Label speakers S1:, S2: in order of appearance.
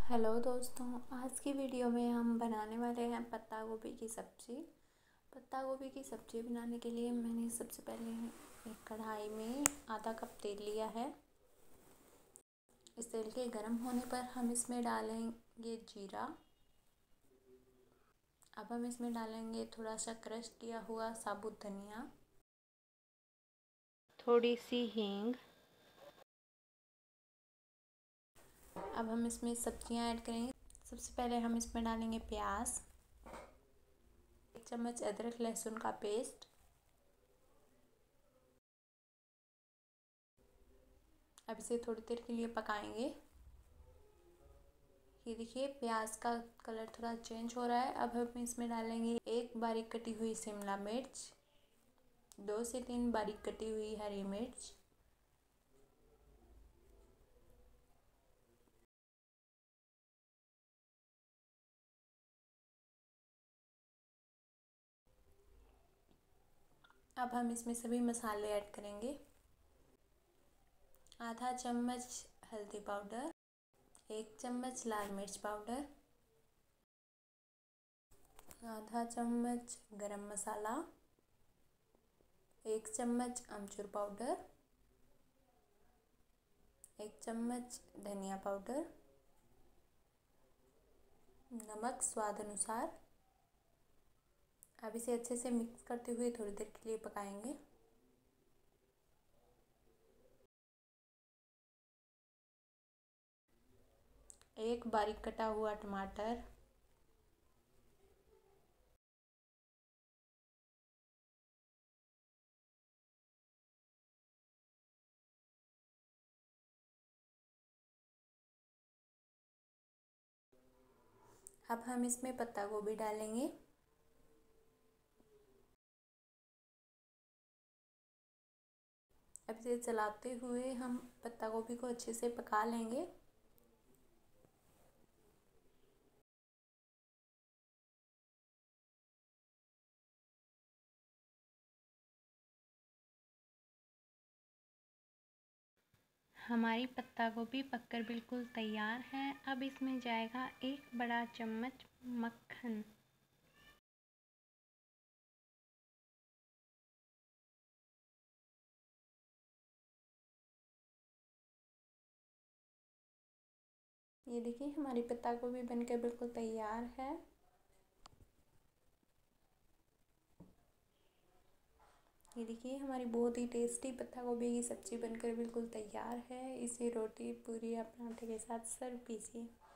S1: Hello दोस्तों, आज की वीडियो में हम बनाने वाले हैं पत्ता गोभी की सब्ज़ी। पत्ता गोभी की सब्ज़ी बनाने के लिए मैंने सबसे पहले एक कढ़ाई में आधा कप तेल लिया है। इस तेल के गर्म होने पर हम इसमें डालेंगे जीरा। अब हम इसमें डालेंगे थोड़ा सा क्रश किया हुआ साबुत धनिया, थोड़ी सी हींग। अब हम इसमें सब्जियां ऐड करेंगे। सबसे पहले हम इसमें डालेंगे प्याज, 1 चम्मच अदरक लहसुन का पेस्ट। अब इसे थोड़ी देर के लिए पकाएंगे। ये देखिए प्याज का कलर थोड़ा चेंज हो रहा है। अब हम इसमें डालेंगे 1 बारीक कटी हुई शिमला मिर्च, 2 से 3 बारीक कटी हुई हरी मिर्च। अब हम इसमें सभी मसाले ऐड करेंगे। आधा चम्मच हल्दी पाउडर, 1 चम्मच लाल मिर्च पाउडर, आधा चम्मच गरम मसाला, 1 चम्मच अमचूर पाउडर, 1 चम्मच धनिया पाउडर, नमक स्वाद अनुसार। अब इसे अच्छे से मिक्स करते हुए थोड़ी देर के लिए पकाएंगे। एक बारीक कटा हुआ टमाटर, अब हम इसमें पत्ता गोभी डालेंगे। अब इसे चलाते हुए हम पत्ता गोभी को अच्छे से पका लेंगे। हमारी पत्ता गोभी पककर बिल्कुल तैयार है। अब इसमें जाएगा 1 बड़ा चम्मच मक्खन। ये देखिए हमारी पत्ता गोभी बनकर बिल्कुल तैयार है। ये देखिए हमारी बहुत ही टेस्टी पत्ता गोभी की सब्ज़ी बनकर बिल्कुल तैयार है। इसे रोटी, पूरी या पराठे के साथ सर्व कीजिए।